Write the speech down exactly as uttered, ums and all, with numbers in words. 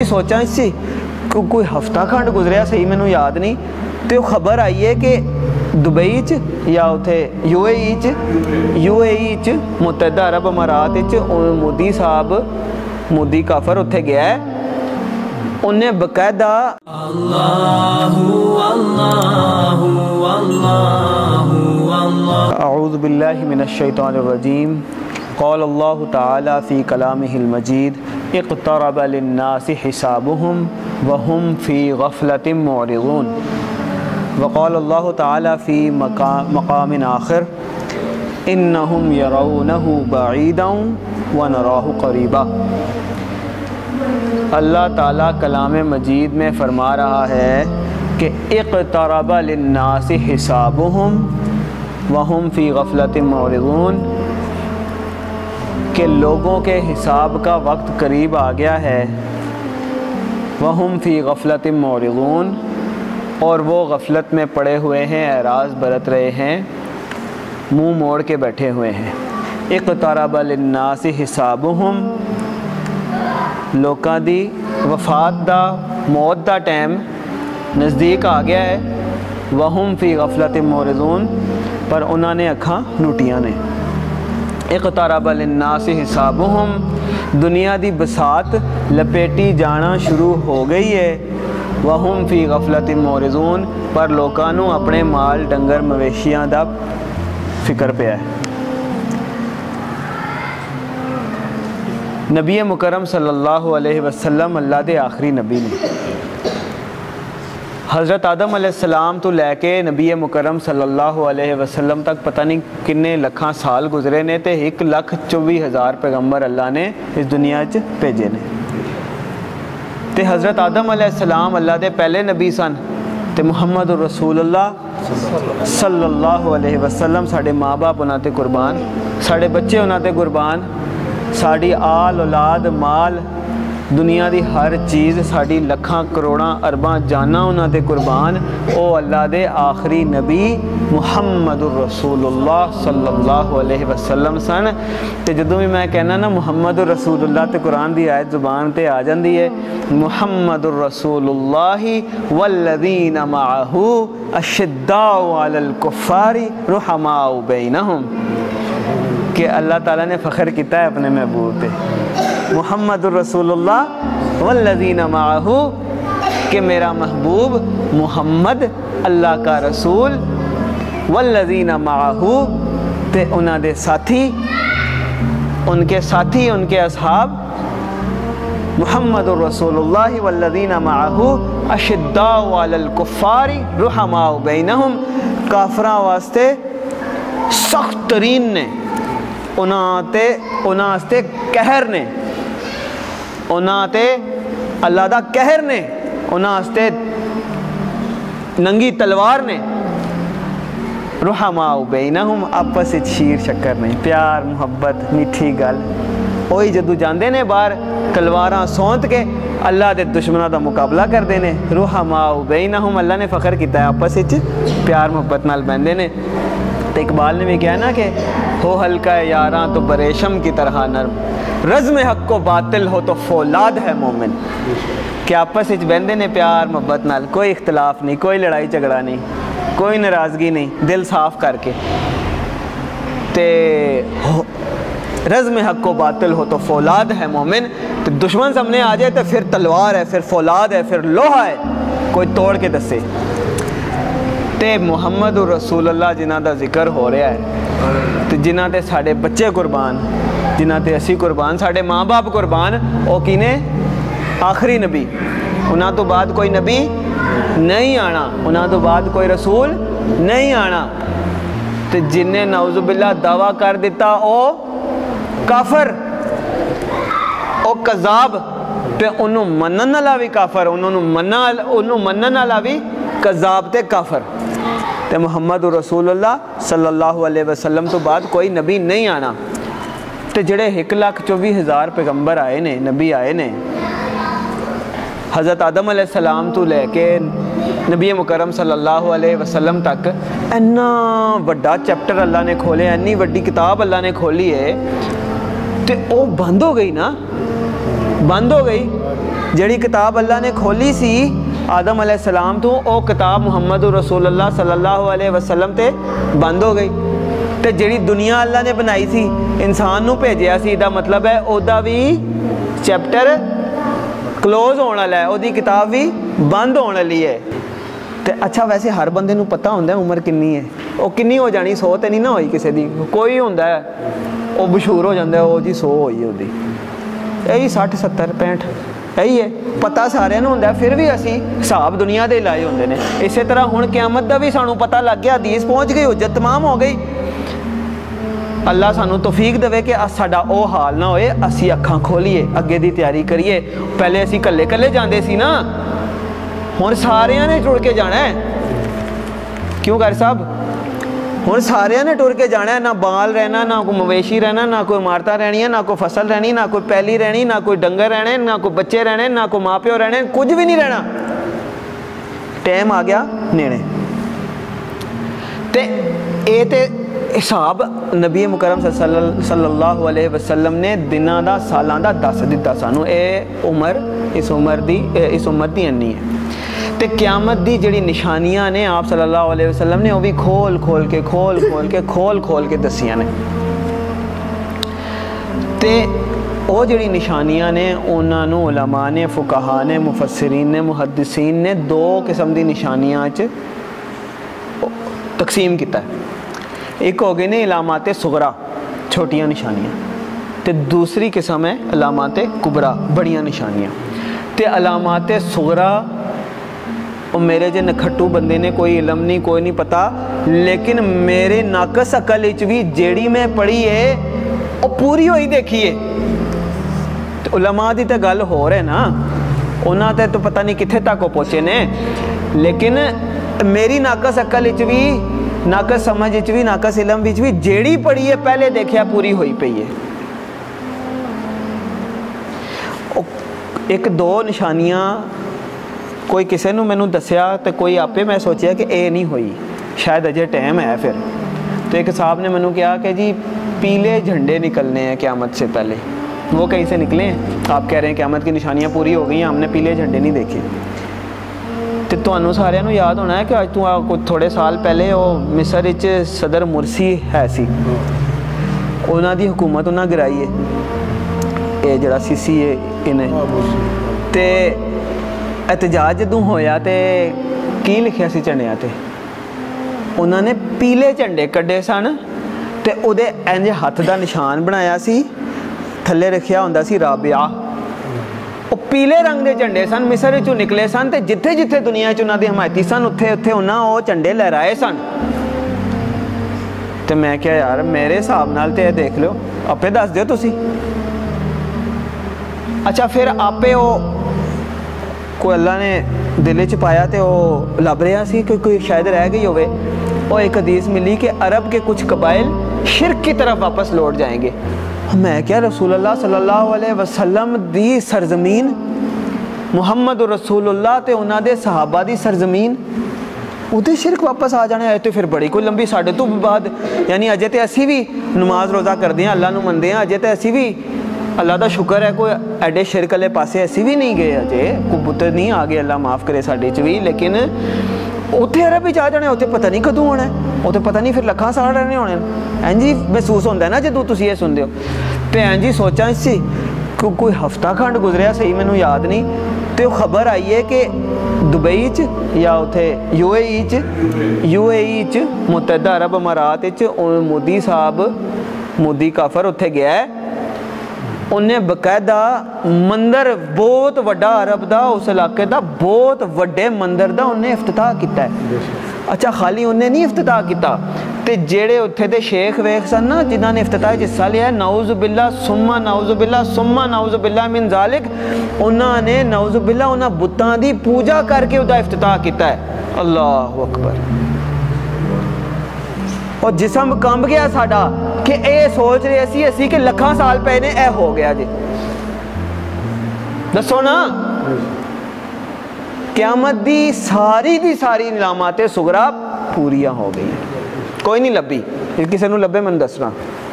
سوچا سی کوئی ہفتہ کھنڈ گزریا صحیح مینوں یاد نہیں، تو خبر آئی ہے کہ دبئی چ یا اتھے یو اے ای چ یو اے ای چ متحدہ عرب امارات چ مودی صاحب مودی کافر اتھے گیا ہے، انہیں باقاعدہ اللہ اللہ اللہ اعوذ باللہ من الشیطان الرجیم قال اللہ تعالی فی کلامہ المجید اقترب للناس حسابهم وهم فی غفلة معرضون وقال اللہ تعالی فی مقام آخر انہم یرونہ بعیدا ونراہ قریبا۔ اللہ تعالیٰ کلام مجید میں فرما رہا ہے کہ اقترب للناس حسابهم وهم فی غفلۃ معرضون، کہ لوگوں کے حساب کا وقت قریب آ گیا ہے، وهم فی غفلۃ معرضون، اور وہ غفلت میں پڑے ہوئے ہیں، اعراض برت رہے ہیں، منہ موڑ کے بیٹھے ہوئے ہیں۔ اقترب للناس حسابهم، لوکاں دی وفات دا موت دا ٹائم نزدیک آ گیا ہے، وہم فی غفلت معرضون، پر انہوں نے اکھاں نوٹیاں نے۔ اقترب للناس حسابهم، دنیا دی بسات لپیٹی جانا شروع ہو گئی ہے، وہم فی غفلت معرضون، پر لوکاں نو اپنے مال ڈنگر مویشیاں دا فکر پہ ہے۔ نبی مکرم صلی اللہ علیہ وسلم اللہ دے آخری نبی نے، حضرت آدم علیہ السلام تو لے کے نبی مکرم صلی اللہ علیہ وسلم تک پتہ نہیں کنے لکھاں سال گزرے نے، تے ایک لکھ چوبی ہزار پیغمبر اللہ نے اس دنیا چ بھیجے نے، تے حضرت آدم علیہ السلام اللہ دے پہلے نبی سن، تے محمد رسول اللہ صلی اللہ علیہ وسلم ساڑھے ماں باپ انہاں تے قربان، ساڑھے بچے انہاں تے قربان، ساڑی آل اولاد مال دنیا دی ہر چیز ساڑی لکھاں کروڑاں ارباں جانا انہاں تے قربان، او اللہ دے آخری نبی محمد الرسول اللہ صلی اللہ علیہ وسلم سن۔ تے جدوں بھی میں کہنا نا محمد الرسول اللہ تے قرآن دی آیت زبان تے آ جاندی ہے، محمد الرسول اللہ والذین معہ اشداء علی الکفار رحماء بینہم، کہ اللہ تعالیٰ نے فخر کیتا ہے اپنے محبوب پہ، محمد الرسول اللہ والذین معہ، کہ میرا محبوب محمد اللہ کا رسول، والذین معہ، تے انہاں دے ساتھی، ان کے ساتھی ان کے اصحاب، محمد الرسول اللہ والذین معہ اشداء علی الکفار رحماء بینہم، کافراں واسطے سخت ترین نے، انہاں تے انہاں واسطے قہر نے، انہاں تے اللہ دا قہر نے، انہاں واسطے ننگی تلوار نے، رحماء بینہم، آپس وچ شیر شکر نہیں، پیار محبت میٹھی گل، وہی جدو جاندے نے باہر تلواراں سونت کے اللہ دے دشمنوں دا مقابلہ کردے نے، رحماء بینہم، اللہ نے فخر کیتا ہے آپس وچ پیار محبت نال بہندے نے۔ تو اقبال نے بھی کہا نا کہ ہو ہلکا یاراں تو بریشم کی طرح نرم، رزم حق و باطل ہو تو فولاد ہے مومن، کہ آپس وچ بہندے نے پیار محبت نال، کوئی اختلاف نہیں، کوئی لڑائی جھگڑا نہیں، کوئی ناراضگی نہیں، دل صاف کر کے، تے رزم حق و باطل ہو تو فولاد ہے مومن، تو دشمن سامنے آ جائے تو پھر تلوار ہے، پھر فولاد ہے، پھر لوہا ہے، کوئی توڑ کے دسے۔ تے محمد رسول اللہ جنہ دا ذکر ہو رہا ہے، تو جنہ تے ساڑھے بچے قربان، جنہ تے اسی قربان، ساڑھے ماں باپ قربان، او کینے آخری نبی، انہاں تو بعد کوئی نبی نہیں آنا، انہاں تو بعد کوئی رسول نہیں آنا، تو جن نے نعوذ باللہ دعویٰ کر دیتا او کافر، او قذاب، تے انہوں منن والا بھی کافر، انہوں منن والا بھی قذاب تے کافر، تے محمد رسول اللہ صلی اللہ علیہ وسلم تو بعد کوئی نبی نہیں آنا۔ تے جڑے ایک لاکھ چوبی ہزار پیغمبر آئے نے، نبی آئے نے، حضرت آدم علیہ السلام تو لے کے نبی مکرم صلی اللہ علیہ وسلم تک اینا بڑا چیپٹر اللہ نے کھولے، اینی بڑی کتاب اللہ نے کھولی ہے، تے او بند ہو گئی نا، بند ہو گئی، جڑی کتاب اللہ نے کھولی سی آدم علیہ السلام تو وہ کتاب محمد رسول اللہ صلی اللہ علیہ وسلم تے بند ہو گئی. تے جڑی دنیا اللہ نے بنائی سی انسان نو بھیجیا سی دا مطلب ہے او دا بھی چیپٹر کلوز ہونے والا ہے, او دی کتاب بھی بند ہونے والی ہے. تے اچھا ویسے ہر بندے نو پتہ ہوندا ہے عمر کنی ہے, او کنی ہو جانی, سو تے نہیں نہ ہوئی کسے دی, کوئی ہوندا ہے او مشہور ہو جاندا ہے او جی سو ہوئی ہے دی, یہی سٹھ ستر پینٹھ یہی ہے پتہ سارے نو ہوندا ہے. پھر بھی اسی حساب دنیا دے لائے ہوندے نے. اسی طرح ہن قیامت دا بھی سانو پتہ لگ گیا, حدیث پہنچ گئی, حجت تمام ہو گئی. اللہ سانو توفیق دے کہ ساڈا او حال نہ ہوئے, اسی اکھاں کھولیے اگے دی تیاری کریے. پہلے اسی کلے کلے جاندے سی نا, ہن سارے نے ٹر کے جانا ہے. کیوں غیر صاحب, ہن سارے نے ٹر کے جانا ہے, نہ بال رہنا, نہ کوئی مویشی رہنا, نہ کوئی عمارتیں رہنی, نہ کوئی فصل رہنی, نہ کوئی پیلی رہنی, نہ کوئی ڈنگر رہنے, نہ کوئی بچے رہنے, نہ کوئی ماں پیو رہنے, کچھ بھی نہیں رہنا. ٹائم آ گیا نیڑے. تے اے تے حساب نبی مکرم صلی اللہ علیہ وسلم نے دنوں دا سالاں دا دس دیتا سانو. اے عمر اس عمر دی اس امت دی انی ہے. تے قیامت دی جڑی نشانیاں نے آپ صلی اللہ علیہ وسلم نے وہ بھی کھول کھول کے کھول کھول کے کھول کھول کے دسیاں نے. تے وہ جڑی نشانیاں نے انہاں نو علماء نے, فقہاء نے, مفسرین نے, محدثین نے دو قسم دی نشانیاں چ تقسیم کیتا ہے. ایک ہو گئے نے علامات صغرا, چھوٹیاں نشانیاں, تے دوسری قسم ہے علامات کبرا, بڑیاں نشانیاں. تے علامات صغرا اور میرے جے نکھٹو بندے نے کوئی علم نہیں, کوئی نہیں پتا, لیکن میرے ناقص عقل وچ بھی جیڑی میں پڑھی ہے وہ پوری ہوئی دیکھی ہے. علماء دی تے گل ہو رہے نا, انہاں تے تو پتہ نہیں کتھے تک وہ پہنچے نے, لیکن میری ناقص عقل وچ بھی, ناقص سمجھ وچ بھی, ناقص علم وچ بھی جیڑی پڑھی ہے پہلے دیکھیا پوری ہوئی پئی ہے. ایک دو نشانیاں کوئی کسے نو مینوں دسیا تے کوئی آپے میں سوچیا کہ اے نہیں ہوئی, شاید اجے ٹائم ہے. پھر تو ایک صاحب نے مینوں کہا کہ جی پیلے جھنڈے نکلنے ہیں قیامت سے پہلے. وہ کہیں سے نکلے ہیں؟ آپ کہہ رہے ہیں قیامت کی نشانیاں پوری ہو گئی ہیں, ہم نے پیلے جھنڈے نہیں دیکھے. تو تمہوں سارے نو یاد ہونا ہے کہ آج تو تھوڑے سال پہلے وہ مصر وچ صدر مرسی ہے سی, انہاں دی حکومت انہاں گرائی ہے, اے جڑا سی سی ہے انہیں. تے احتجاج جدوں ہویا تے کی لکھیا سی جھنڈیاں تے, انہاں نے پیلے جھنڈے کڈے سن تے او دے انج ہاتھ دا نشان بنایا سی, تھلے رکھیا ہوندا سی رابعہ. وہ پیلے رنگ دے جھنڈے سن, مصر وچوں نکلے سن, تے جتھے جتھے دنیا وچ انہاں دے حمایتی سن اتھے اتھے انہاں وہ جھنڈے لہرائے سن. تے میں کہا یار میرے حساب نال تے دیکھ لو, آپے دس دیو تسی. اچھا پھر آپے وہ کوئی اللہ نے دل چ پایا تے وہ لب رہا سی کہ کوئی شاید رہ گئی ہوئے. وہ ایک حدیث ملی کہ عرب کے کچھ قبائل شرک کی طرف واپس لوٹ جائیں گے. میں کیا رسول اللہ صلی اللہ علیہ وسلم دی سرزمین, محمد رسول اللہ تے انہاں دے صحابہ دی سرزمین, ادھے شرک واپس آ جانے آئے تو پھر بڑی کوئی لمبی ساڑھے تو بعد, یعنی اجے تے اسی بھی نماز روزہ کر دیں, اللہ نو مندے ہیں, اجے تے اسی بھی اللہ دا شکر ہے کوئی ایڈے شرک والے پاسے اسی بھی نہیں گئے, اجے کوئی پتر نہیں آ گئے, اللہ معاف کرے ساڈے چ بھی. لیکن اتنے عرب بھی آ جانے, اتنے پتہ نہیں کدوں ہونا ہے, اتنے پتہ نہیں پھر لکھاں سال رہنے ہونے. این جی محسوس ہوتا ہے نا جدوں تسی یہ سنتے ہو. تو این جی سوچا سی کہ کوئی ہفتہ کھنڈ گزریا صحیح مینوں یاد نہیں, تو خبر آئی ہے کہ دبئی چ یا اتنے یو اے ای چ یو اے ای چ متحدہ عرب امارات مودی صاحب, مودی کافر اتنے گیا ہے, انہیں باقاعدہ مندر بہت وڈا عرب دا اس علاقے دا بہت وڈے مندر دا انہیں افتتاح کیتا ہے. اچھا خالی انہیں نہیں افتتاح کیتا, تے جیڑے اتھے دے شیخ ویخ سن نا جنہاں نے افتتاح حصہ لیا ہے, نعوذ باللہ ثم نعوذ باللہ ثم نعوذ باللہ من ذالک, انہاں نے نعوذ باللہ انہاں بتاں دی پوجا کر کے ادا افتتاح کیتا ہے. اللہ اکبر. اور جسم کمب گیا ساڈا کہ اے سوچ رہے اسی اسی کہ لکھاں سال پہنے اے ہو گیا جی. دسو نا قیامت دی ساری دی ساری علامات صغرا پوریاں ہو گئی, کوئی نہیں لبی, کسی نو لبے من دسنا.